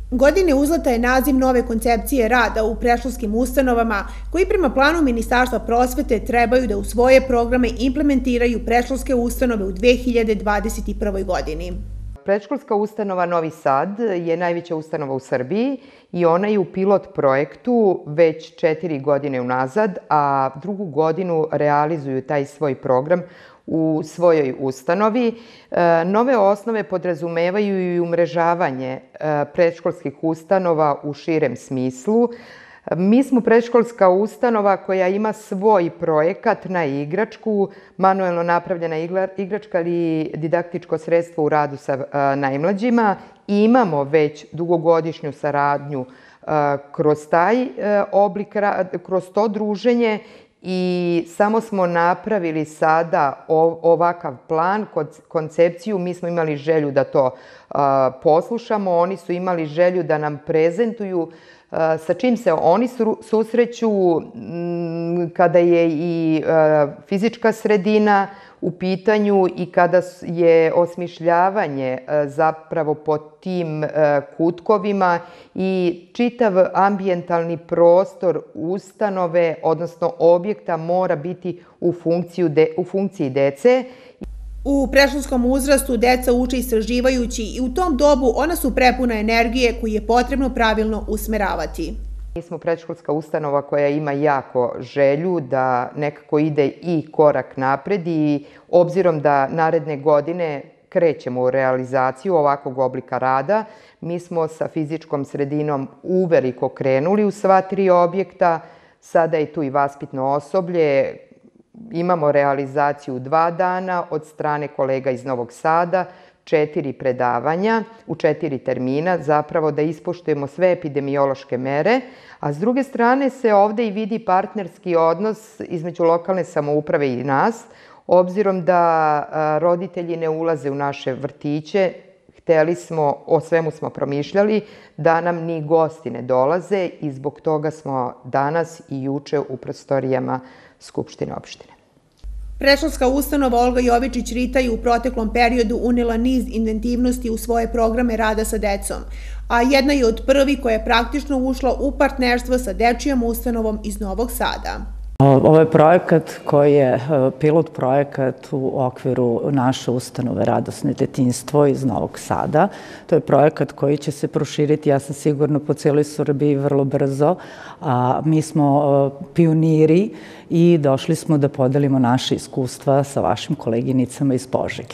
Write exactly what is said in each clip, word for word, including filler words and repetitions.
Godine uzleta je naziv nove koncepcije rada u predškolskim ustanovama koji prema planu Ministarstva prosvete trebaju da u svoje programe implementiraju predškolske ustanove u dve hiljade dvadeset prvoj. godini. Predškolska ustanova Novi Sad je najveća ustanova u Srbiji i ona je u pilot projektu već četiri godine unazad, a drugu godinu realizuju taj svoj program u svojoj ustanovi. Nove osnove podrazumevaju i umrežavanje predškolskih ustanova u širem smislu. Mi smo predškolska ustanova koja ima svoj projekat na igračku, manuelno napravljena igračka ili didaktičko sredstvo u radu sa najmlađima. Imamo već dugogodišnju saradnju kroz taj oblik, kroz to druženje i samo smo napravili sada ovakav plan, koncepciju. Mi smo imali želju da to poslušamo, oni su imali želju da nam prezentuju sa čim se oni susreću kada je i fizička sredina u pitanju i kada je osmišljavanje zapravo po tim kutkovima i čitav ambijentalni prostor ustanove, odnosno objekta, mora biti u funkciji dece. U predškolskom uzrastu deca uče istraživajući i u tom dobu ona su prepuna energije koju je potrebno pravilno usmeravati. Mi smo predškolska ustanova koja ima jako želju da nekako ide i korak napred i obzirom da naredne godine krećemo u realizaciju ovakvog oblika rada, mi smo sa fizičkom sredinom uveliko krenuli u sva tri objekta. Sada je tu i vaspitno osoblje. Imamo realizaciju dva dana od strane kolega iz Novog Sada, četiri predavanja u četiri termina, zapravo da ispoštujemo sve epidemiološke mere, a s druge strane se ovde i vidi partnerski odnos između lokalne samouprave i nas, obzirom da roditelji ne ulaze u naše vrtiće. Hteli smo, o svemu smo promišljali, da nam ni gosti ne dolaze i zbog toga smo danas i juče u prostorijama Skupštine opštine. Predškolska ustanova Olga Jovičić-Rita je u proteklom periodu unela niz inventivnosti u svoje programe rada sa decom, a jedna je od prvih koja je praktično ušla u partnerstvo sa dečijom ustanovom iz Novog Sada. Ovo je projekat koji je pilot projekat u okviru naše ustanove Radosno detinjstvo iz Novog Sada. To je projekat koji će se proširiti, ja sam sigurna, po cijeloj Srbiji vrlo brzo. Mi smo pioniri i došli smo da podelimo naše iskustva sa vašim koleginicama iz Požege.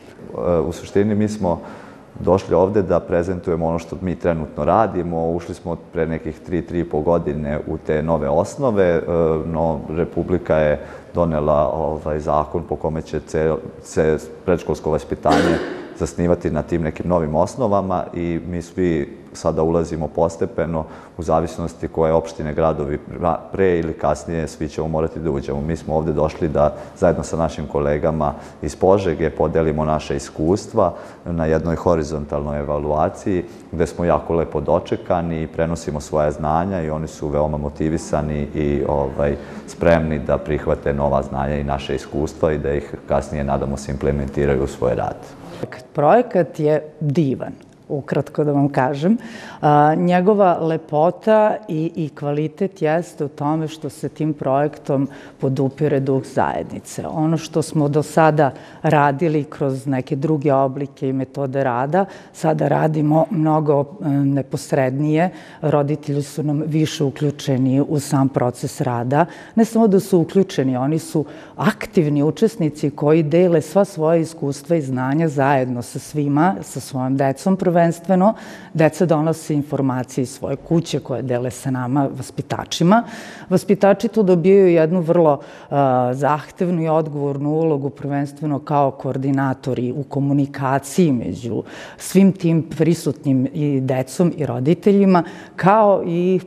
U suštini mi smo došli ovde da prezentujemo ono što mi trenutno radimo. Ušli smo pre nekih tri, tri i po godine u te nove osnove, no Republika je donela zakon po kome će se predškolsko vaspitanje zasnivati na tim nekim novim osnovama i mi svi sada ulazimo postepeno u zavisnosti koje opštine, gradovi pre ili kasnije svi ćemo morati da uđemo. Mi smo ovde došli da zajedno sa našim kolegama iz Požege podelimo naše iskustva na jednoj horizontalnoj evaluaciji gde smo jako lepo dočekani i prenosimo svoja znanja i oni su veoma motivisani i spremni da prihvate nova znanja i naše iskustva i da ih kasnije, nadamo se, implementiraju u svoj rad. Projekat je divan, ukratko da vam kažem. Njegova lepota i kvalitet jeste u tome što se tim projektom podupire duh zajednice. Ono što smo do sada radili kroz neke druge oblike i metode rada, sada radimo mnogo neposrednije. Roditelji su nam više uključeni u sam proces rada. Ne samo da su uključeni, oni su aktivni učesnici koji dele sva svoja iskustva i znanja zajedno sa svima, sa svojom decom prvenstveno. Deca donose informacije iz svoje kuće koje dele sa nama, vaspitačima. Vaspitači tu dobijaju jednu vrlo zahtevnu i odgovornu ulogu, prvenstveno kao koordinatori u komunikaciji među svim tim prisutnim i decom i roditeljima, kao i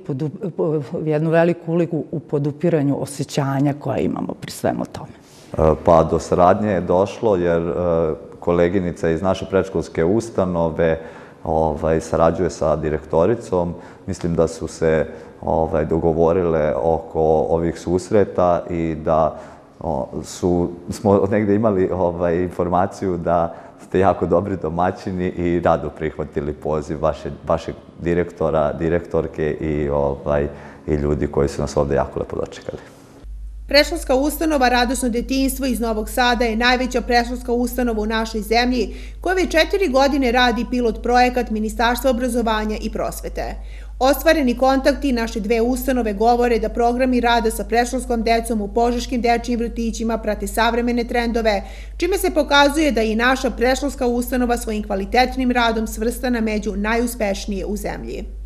jednu veliku ulogu u podupiranju osjećanja koja imamo pri svemu tome. Pa do saradnje je došlo jer koleginica iz naše predškolske ustanove sarađuje sa direktoricom. Mislim da su se dogovorile oko ovih susreta i da smo negde imali informaciju da ste jako dobri domaćini i rado prihvatili poziv vašeg direktora, direktorke i, ovaj, i ljudi koji su nas ovde jako lepo dočekali. Predškolska ustanova Radosno detinjstvo iz Novog Sada je najveća predškolska ustanova u našoj zemlji koja već četiri godine radi pilot projekat Ministarstva obrazovanja i prosvete. Ostvareni kontakti naše dve ustanove govore da programi rada sa predškolskom decom u požeškim dečijim vrtićima prate savremene trendove, čime se pokazuje da je i naša predškolska ustanova svojim kvalitetnim radom svrstana među najuspešnije u zemlji.